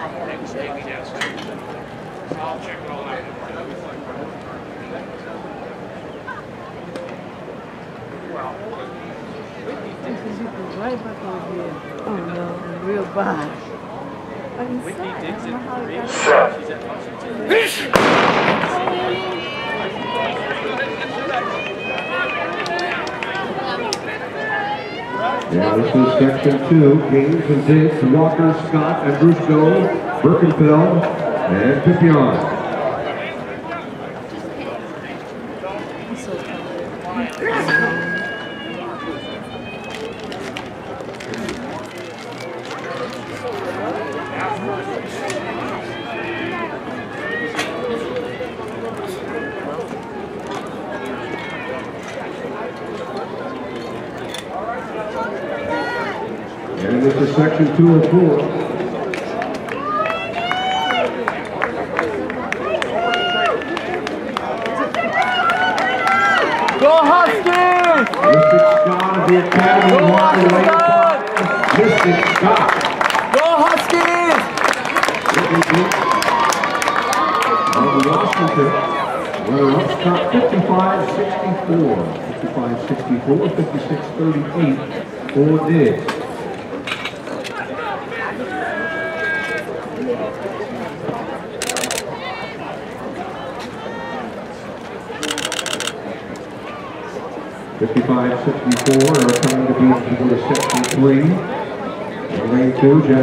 I'll check it all out. Right back over here. Oh no, real bad. Whitney Diggs at 3. She's at Washington. Yeah, this is section 2. Gaines and Diggs, Walker, Scott, and Brusco, Birkenfeld, and Pippion. And this is section 204. Go Huskies! Mystic Scott of the Academy. Go Huskies! Mystic Scott. Go Huskies! Of Washington. Runner-up Scott 55-64. 55-64, 56-38 for Diggs. (55-64) are coming to be section 3. Lane 2.